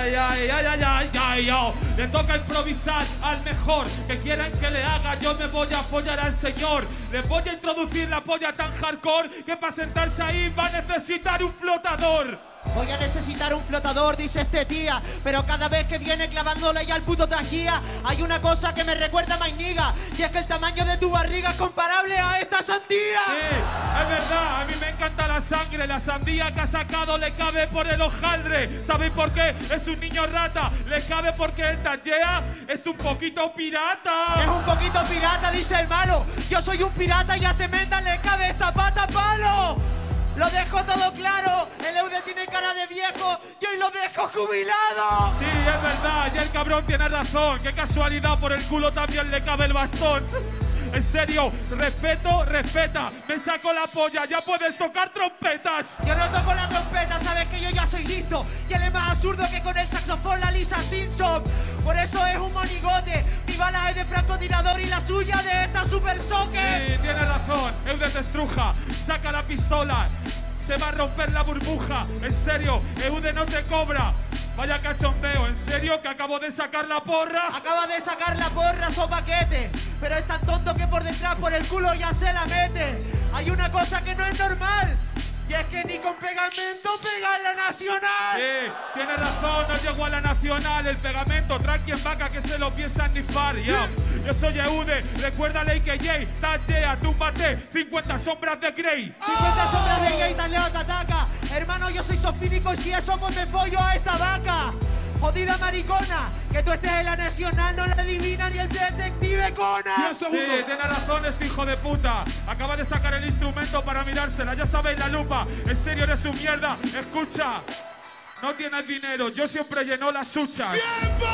Yo. Le toca improvisar al mejor. Que quieran que le haga, yo me voy a follar al señor. Le voy a introducir la polla tan hardcore que para sentarse ahí va a necesitar un flotador. Voy a necesitar un flotador, dice este tía. Pero cada vez que viene clavándole ya al puto trajía, hay una cosa que me recuerda a Mainiga, y es que el tamaño de tu barriga es comparable a esta sandía. Sí, es verdad, a mí me encanta la sangre. La sandía que ha sacado le cabe por el hojaldre. ¿Sabéis por qué? Es un niño rata. Le cabe porque el tallea es un poquito pirata. Es un poquito pirata, dice el malo. Yo soy un pirata y a Temenda le cabe esta pata palo. Lo dejo todo claro, el Eude tiene cara de viejo y hoy lo dejo jubilado. Sí, es verdad, y el cabrón tiene razón. Qué casualidad, por el culo también le cabe el bastón. En serio, respeto, respeta. Me saco la polla, ya puedes tocar trompetas. Yo no toco la trompeta, sabes que yo ya soy listo. Y él es más absurdo que con el saxofón la Lisa Simpson. Por eso es un monigote. Mi bala es de francotirador y la suya de esta super socket. Sí, tiene razón, Eude te estruja. Saca la pistola, se va a romper la burbuja. En serio, Eude no te cobra. Vaya cachondeo, ¿en serio que acabo de sacar la porra? Acaba de sacar la porra, sopaquete. Pero es tan tonto que por detrás, por el culo ya se la mete. Hay una cosa que no es normal, y es que ni con pegamento pega en la Nacional. Sí, tiene razón, no llegó a la Nacional. El pegamento, tranqui en vaca que se lo piensan nifar. Yo soy Eude, recuérdale que Jay, tachea, túmbate, 50 sombras de Grey. 50 sombras de Grey, taleo, tataca. Hermano, yo soy sofílico y si eso pues me follo a esta vaca. Jodida maricona, que tú estés en la Nacional no la adivina ni el detective Conan. Sí, tiene razón este hijo de puta. Acaba de sacar el instrumento para mirársela, ya sabéis la lupa. En serio eres un mierda, escucha. No tienes dinero, yo siempre lleno las suchas. ¡Tiempo!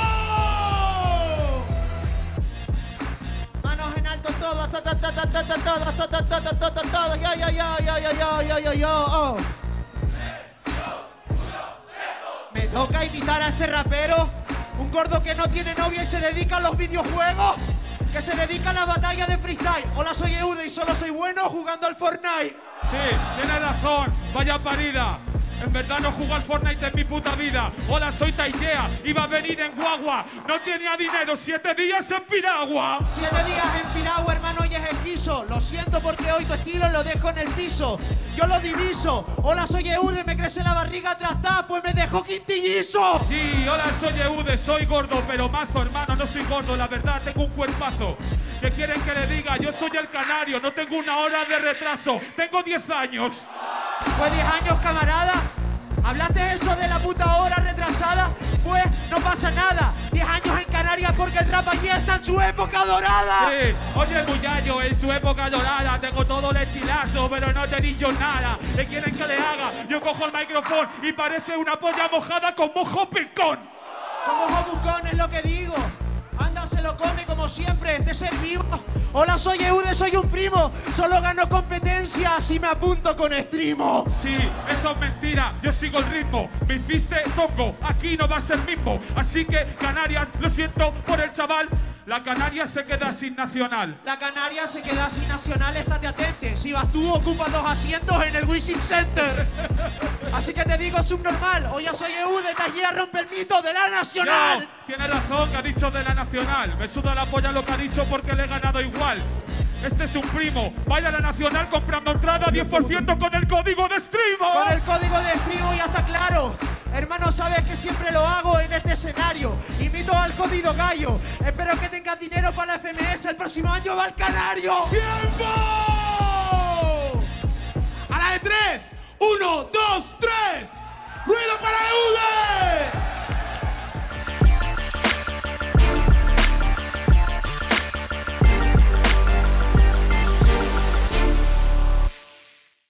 Manos en alto todos, todos, yo. Me toca imitar a este rapero, un gordo que no tiene novia y se dedica a los videojuegos, que se dedica a la batalla de freestyle. Hola, soy Eude y solo soy bueno jugando al Fortnite. Sí, tienes razón, vaya parida. En verdad no juego al Fortnite en mi puta vida. Hola, soy Taikea, iba a venir en guagua. No tenía dinero, 7 días en piragua. 7 días en piragua, hermano, y es esquizo. Lo siento porque hoy tu estilo lo dejo en el piso. Yo lo diviso. Hola, soy Eude, me crece la barriga atrás, pues me dejo quintillizo. Sí, hola, soy Eude, soy gordo, pero mazo, hermano, no soy gordo. La verdad, tengo un cuerpazo. ¿Qué quieren que le diga? Yo soy el canario, no tengo una hora de retraso. Tengo 10 años. Pues 10 años, camarada. ¿Hablaste eso de la puta hora retrasada? Pues no pasa nada. 10 años en Canarias porque el rap allí está en su época dorada. Sí, oye, Muyayo, en su época dorada tengo todo el estilazo, pero no te dicho nada. ¿Qué quieren que le haga? Yo cojo el micrófono y parece una polla mojada con mojo picón. Con mojo bucón es lo que digo. Anda, se lo come como siempre, este ser vivo. Hola, soy Eude, soy un primo. Solo gano competencia si me apunto con Extremo. Sí, eso es mentira, yo sigo el ritmo. Me hiciste tongo, aquí no va a ser mismo. Así que, Canarias, lo siento por el chaval. La Canarias se queda sin nacional. La Canarias se queda sin nacional, estate atente. Si vas tú, ocupas 2 asientos en el Wishing Center. Así que te digo, subnormal. Hoy ya soy Eude, Tallea rompe el mito de la nacional. No, tiene razón que ha dicho de la nacional. Me suda la polla lo que ha dicho porque le he ganado igual. Este es un primo. Vaya a la nacional comprando entrada 10% con el código de Extremo. Con el código de Extremo ya está claro. Hermano, sabes que siempre lo hago en este escenario. Imito al jodido gallo. Espero que tengas dinero para la FMS. El próximo año va al Canario. ¡Tiempo!